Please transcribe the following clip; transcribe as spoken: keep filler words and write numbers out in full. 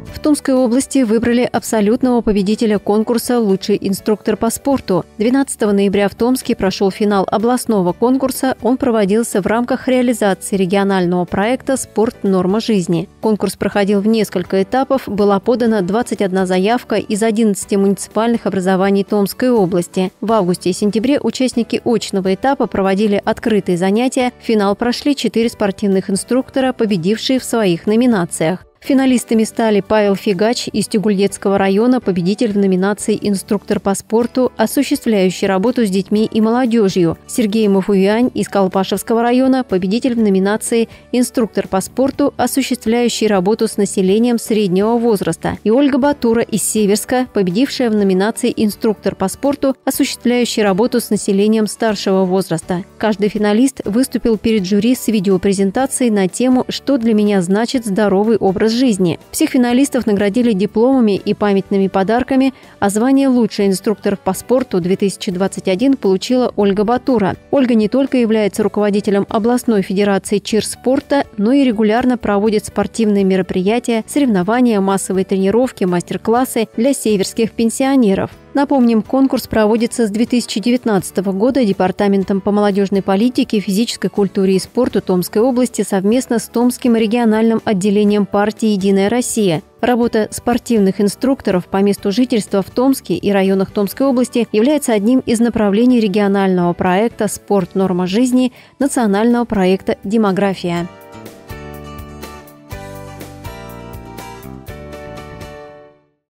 В Томской области выбрали абсолютного победителя конкурса «Лучший инструктор по спорту». двенадцатого ноября в Томске прошел финал областного конкурса. Он проводился в рамках реализации регионального проекта «Спорт. Норма жизни». Конкурс проходил в несколько этапов. Была подана двадцать одна заявка из одиннадцати муниципальных образований Томской области. В августе и сентябре участники очного этапа проводили открытые занятия. В финал прошли четыре спортивных инструктора, победившие в своих номинациях. Финалистами стали Павел Фигач из Тюгульдетского района, победитель в номинации «Инструктор по спорту», осуществляющий работу с детьми и молодежью, Сергей Мафуюань из Колпашевского района, победитель в номинации «Инструктор по спорту», осуществляющий работу с населением среднего возраста, и Ольга Батура из Северска, победившая в номинации «Инструктор по спорту», осуществляющий работу с населением старшего возраста. Каждый финалист выступил перед жюри с видеопрезентацией на тему «Что для меня значит здоровый образ жизни». Всех финалистов наградили дипломами и памятными подарками, а звание «Лучший инструктор по спорту две тысячи двадцать один» получила Ольга Батура. Ольга не только является руководителем областной федерации чир-спорта, но и регулярно проводит спортивные мероприятия, соревнования, массовые тренировки, мастер-классы для северских пенсионеров. Напомним, конкурс проводится с две тысячи девятнадцатого года Департаментом по молодежной политике, физической культуре и спорту Томской области совместно с Томским региональным отделением партии «Единая Россия». Работа спортивных инструкторов по месту жительства в Томске и районах Томской области является одним из направлений регионального проекта «Спорт. Норма жизни» национального проекта «Демография».